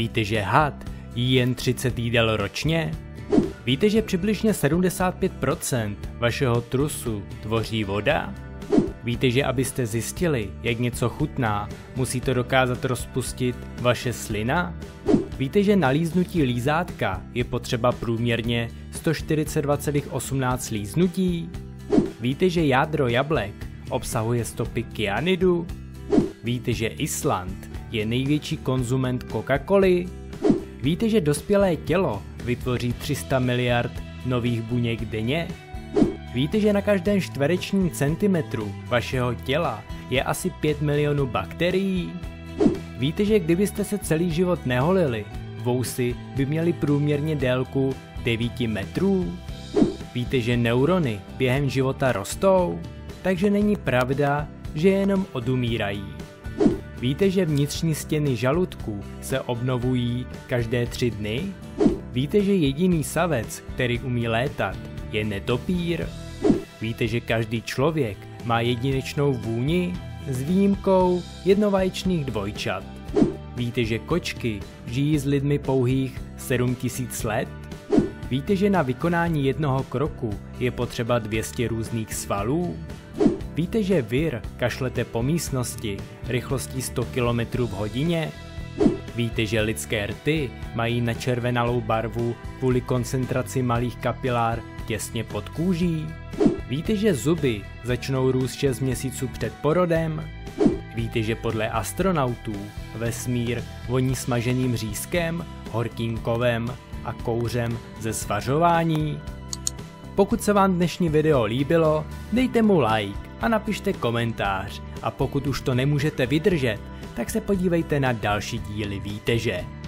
Víte, že had jí jen 30 jídel ročně? Víte, že přibližně 75% vašeho trusu tvoří voda? Víte, že abyste zjistili, jak něco chutná, musí to dokázat rozpustit vaše slina? Víte, že na líznutí lízátka je potřeba průměrně 142,18 líznutí? Víte, že jádro jablek obsahuje stopy kyanidu? Víte, že Island je největší konzument Coca-Coly? Víte, že dospělé tělo vytvoří 300 miliard nových buněk denně? Víte, že na každém čtverečním centimetru vašeho těla je asi 5 milionů bakterií? Víte, že kdybyste se celý život neholili, vousy by měly průměrně délku 9 metrů? Víte, že neurony během života rostou? Takže není pravda, že jenom odumírají. Víte, že vnitřní stěny žaludku se obnovují každé 3 dny? Víte, že jediný savec, který umí létat, je netopýr? Víte, že každý člověk má jedinečnou vůni s výjimkou jednovaječných dvojčat? Víte, že kočky žijí s lidmi pouhých 7000 let? Víte, že na vykonání jednoho kroku je potřeba 200 různých svalů? Víte, že vyr kašlete po místnosti rychlostí 100 km v hodině? Víte, že lidské rty mají načervenalou barvu kvůli koncentraci malých kapilár těsně pod kůží? Víte, že zuby začnou růst 6 měsíců před porodem? Víte, že podle astronautů vesmír voní smaženým řízkem, horkým kovem a kouřem ze svařování? Pokud se vám dnešní video líbilo, dejte mu like a napište komentář. A pokud už to nemůžete vydržet, tak se podívejte na další díly Víte, že.